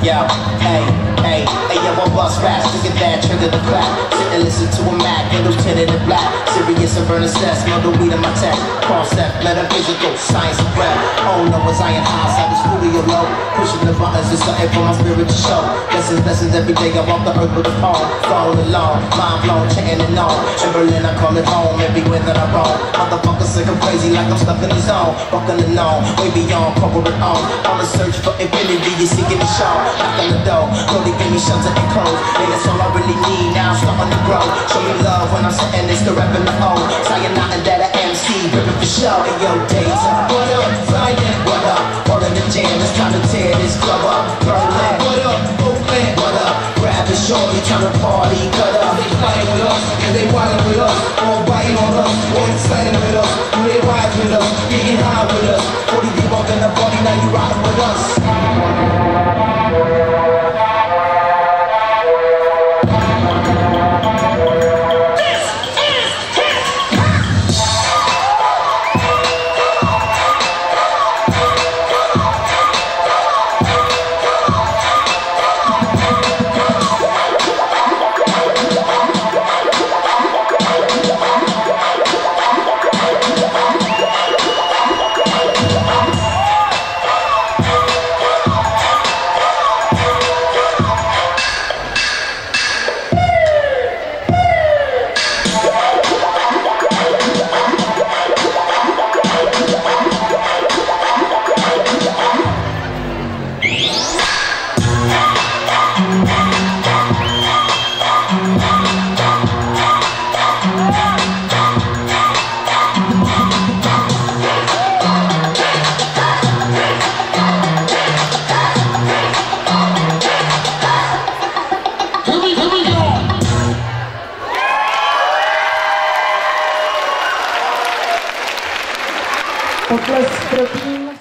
Yo, hey, hey, hey, yo, I bust fast, look at that, trigger the clap. Sit and listen to a Mac, windows tinted in black. Serious and burning cess, smell the weed in my tech. Concept, metaphysical, science and rap. Oh no, it's iron high, side the studio low. Pushing the buttons, it's something for my spirit to show. Lessons every day, I walk the earth with a poem. Falling along, mind blown, chanting and on. In Berlin, I call it home, everywhere that I roam. Motherfuckers sick, I'm crazy like I'm stuck in the zone. Walking alone, way beyond corporate on. On the search for infinity, you're seeking the show. Knock on the door, know they give me shelter and clothes. Man, that's all I really need, now I'm starting to grow. Show me love when I'm sitting next to rapping the O. Saying nothing that I MC, ripping for show. Hey yo, Data, what up, Zion? What up? All in the jam, it's time to tear this club up. Berlin, what up, Oakland? What up? Grab a shorty, trying to party, cut up. They fighting with us, and they wildin' with us. All biting on us, all excited with us. Do they ride with us, getting high with us. 40 people up in the party, now you riding with us. Pokles pro tým